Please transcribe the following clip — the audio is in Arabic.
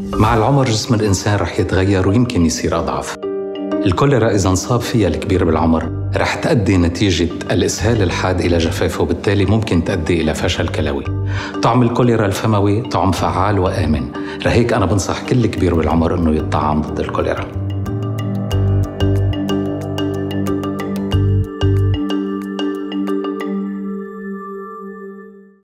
مع العمر جسم الإنسان رح يتغير ويمكن يصير أضعف. الكوليرا إذا انصاب فيها الكبير بالعمر رح تؤدي نتيجة الإسهال الحاد إلى جفاف، وبالتالي ممكن تؤدي إلى فشل كلوي. طعم الكوليرا الفموي طعم فعال وآمن، لهيك أنا بنصح كل كبير بالعمر إنه يطعم ضد الكوليرا.